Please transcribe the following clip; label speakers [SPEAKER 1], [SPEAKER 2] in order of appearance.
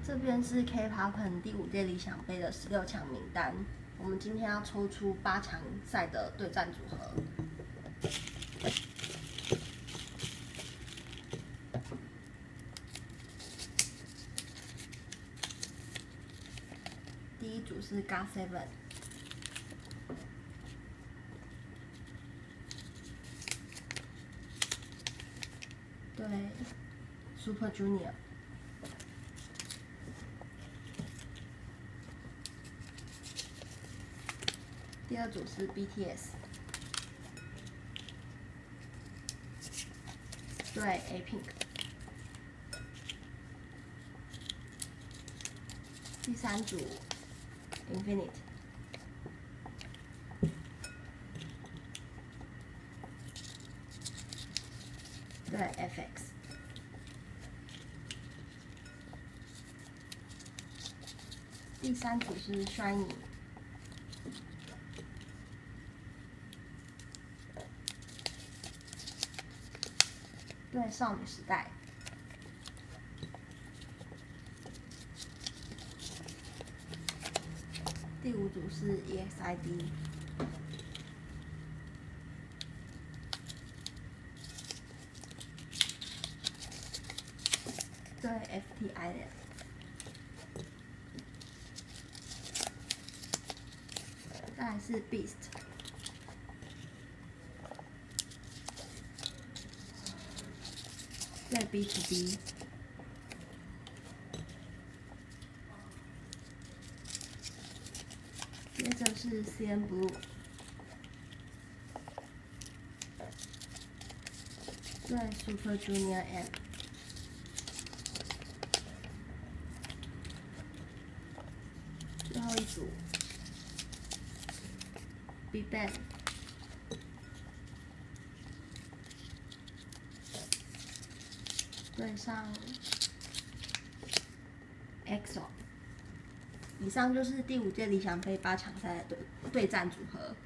[SPEAKER 1] 这边是 K-Pop 第5届理想杯的16强名单，我们今天要抽出8强赛的对战组合。第一组是 GOT7， 对 Super Junior。 第二组是 BTS， 对 A-Pink。第三组 Infinite， 对 FX。第三组是 Shiny， 对少女时代。第五组是 EXID， 对 FT-island。再来是 Beast， 对 BTOB。接着是 CNBLUE， 对 Super Junior M。最后一组 BIGBANG， 对上 EXO。以上就是第5届理想杯8强赛的对战组合。